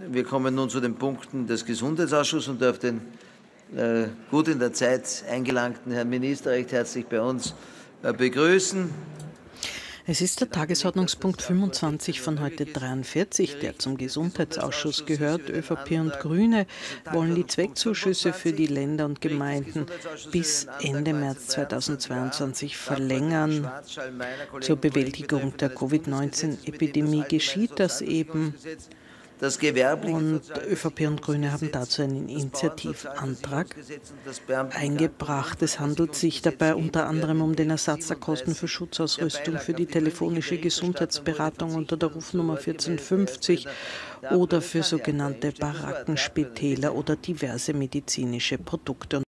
Wir kommen nun zu den Punkten des Gesundheitsausschusses und darf den gut in der Zeit eingelangten Herrn Minister recht herzlich bei uns begrüßen. Es ist der Tagesordnungspunkt 25 von heute 43, der zum Gesundheitsausschuss gehört. ÖVP und Grüne wollen die Zweckzuschüsse für die Länder und Gemeinden bis Ende März 2022 verlängern. Zur Bewältigung der Covid-19-Epidemie geschieht das eben. Und ÖVP und Grüne haben dazu einen Initiativantrag eingebracht. Es handelt sich dabei unter anderem um den Ersatz der Kosten für Schutzausrüstung für die telefonische Gesundheitsberatung unter der Rufnummer 1450 oder für sogenannte Barackenspitäler oder diverse medizinische Produkte.